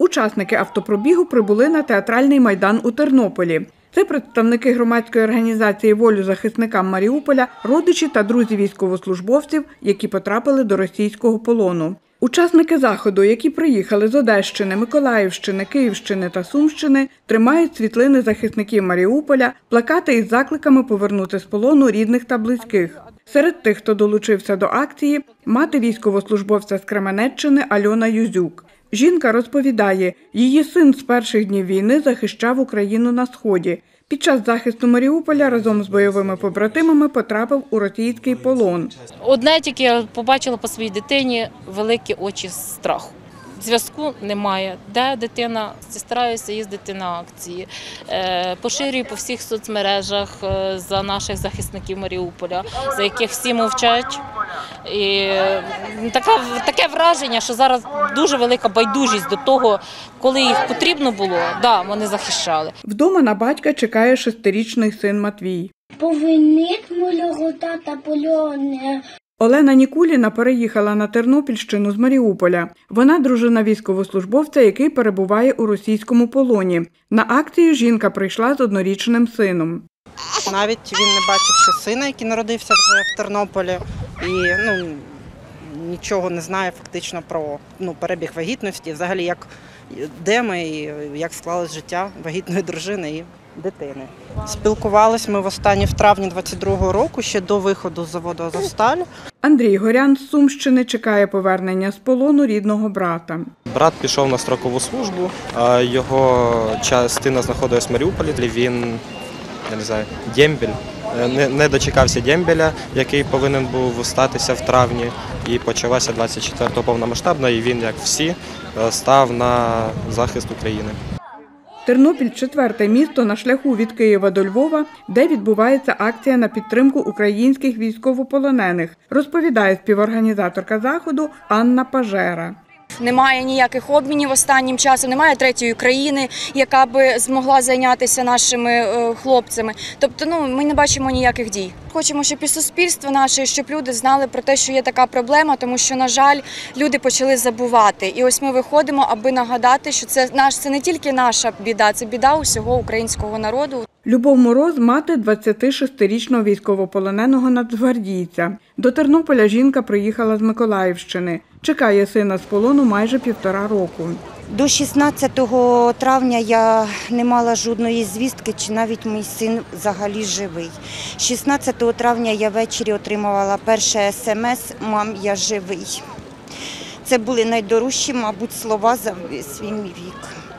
Учасники автопробігу прибули на театральний майдан у Тернополі. Це представники громадської організації «Волю захисникам Маріуполя», родичі та друзі військовослужбовців, які потрапили до російського полону. Учасники заходу, які приїхали з Одещини, Миколаївщини, Київщини та Сумщини, тримають світлини захисників Маріуполя, плакати із закликами повернути з полону рідних та близьких. Серед тих, хто долучився до акції, мати військовослужбовця з Кременеччини Альона Юзюк. Жінка розповідає, її син з перших днів війни захищав Україну на Сході. Під час захисту Маріуполя разом з бойовими побратимами потрапив у російський полон. Одне тільки я побачила по своїй дитині великі очі страху. Зв'язку немає. Де дитина? Стараюся їздити на акції. Поширюю по всіх соцмережах за наших захисників Маріуполя, за яких всі мовчать. І таке враження, що зараз дуже велика байдужість до того, коли їх потрібно було, да, вони захищали. Вдома на батька чекає 6-річний син Матвій. Повинить мого тата полоне. Олена Нікуліна переїхала на Тернопільщину з Маріуполя. Вона дружина військовослужбовця, який перебуває у російському полоні. На акцію жінка прийшла з однорічним сином. Навіть він не бачив ще сина, який народився вже в Тернополі, і нічого не знає фактично про перебіг вагітності, взагалі де ми і як склалось життя вагітної дружини і дитини. Спілкувалися ми востаннє в травні 22-го року, ще до виходу з заводу «Азовсталь». Андрій Горян з Сумщини чекає повернення з полону рідного брата. Брат пішов на строкову службу, а його частина знаходилась в Маріуполі. Він, дембель, не дочекався дембеля, який повинен був статися в травні. І почалася 24-го повномасштабна, і він, як всі, став на захист України. Тернопіль – 4-те місто на шляху від Києва до Львова, де відбувається акція на підтримку українських військовополонених, розповідає співорганізаторка заходу Анна Пажера. Немає ніяких обмінів останнім часом, немає третьої країни, яка би змогла зайнятися нашими хлопцями. Тобто, ми не бачимо ніяких дій. Хочемо, щоб і суспільство наше, щоб люди знали про те, що є така проблема, тому що, на жаль, люди почали забувати. І ось ми виходимо, аби нагадати, що це не тільки наша біда, це біда усього українського народу. Любов Мороз – мати 26-річного військовополоненого нацгвардійця. До Тернополя жінка приїхала з Миколаївщини. Чекає сина з полону майже 1,5 року. До 16 травня я не мала жодної звістки, чи навіть мій син взагалі живий. 16 травня я ввечері отримувала перше смс «Мам, я живий». Це були найдорожчі, мабуть, слова за свій вік.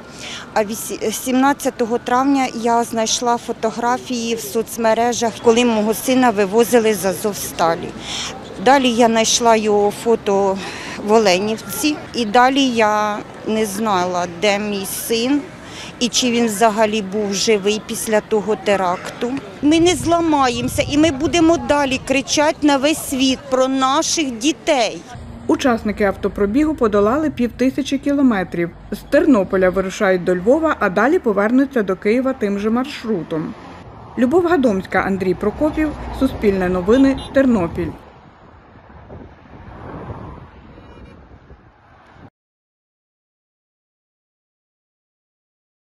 А 17 травня я знайшла фотографії в соцмережах, коли мого сина вивозили з Азовсталі. Далі я знайшла його фото в Оленівці, і далі я не знала, де мій син і чи він взагалі був живий після того теракту. Ми не зламаємося і ми будемо далі кричати на весь світ про наших дітей. Учасники автопробігу подолали 5000 кілометрів. З Тернополя вирушають до Львова, а далі повернуться до Києва тим же маршрутом. Любов Гадомська, Андрій Прокопів, Суспільне новини, Тернопіль.